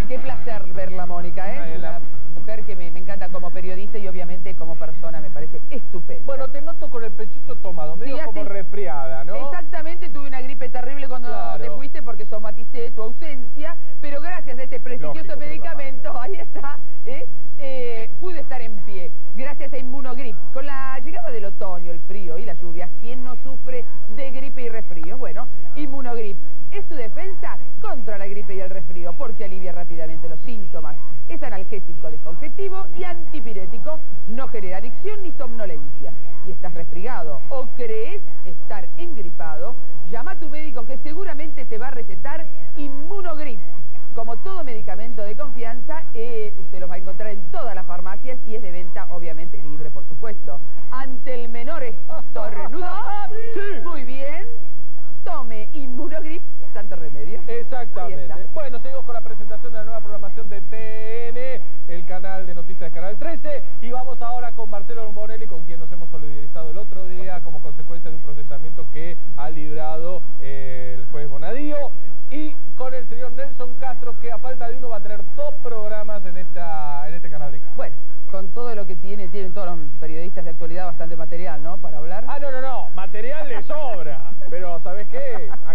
Qué placer verla, Mónica, ¿eh? Es una mujer que me encanta como periodista y obviamente como persona me parece estupenda. Bueno, te noto con el pechito tomado, medio como resfriada, ¿no? Exactamente, tuve una gripe terrible cuando te fuiste porque somaticé tu ausencia, pero gracias a este prestigioso medicamento, ahí está, pude estar en pie, gracias a Inmunogrip. Con la llegada del otoño, el frío y las lluvias, ¿quién no sufre de gripe y resfríos? Bueno, Inmunogrip es tu defensa contra la gripe y el resfrío, porque alivia rápidamente los síntomas. Es analgésico, descongestivo y antipirético. No genera adicción ni somnolencia. Si estás resfriado o crees estar engripado, llama a tu médico que seguramente te va a recetar Inmunogrip. Como todo medicamento de confianza, usted los va a encontrar en todas las farmacias y es de venta, obviamente, libre, por supuesto. Ante el menor estornudo, muy bien, tome Inmunogrip, santo remedio. Exactamente. Bueno, seguimos con la presentación de la nueva programación de TN, el canal de noticias de Canal 13, y vamos ahora con Marcelo Bonelli, con quien nos hemos solidarizado el otro día como consecuencia de un procesamiento que ha librado el juez Bonadío, y con el señor Nelson Castro, que a falta de uno va a tener 2 programas en este canal de cable. Bueno, con todo lo que tienen todos los periodistas de actualidad bastante material, ¿no? Para hablar. No, material le sobra, pero ¿sabés qué?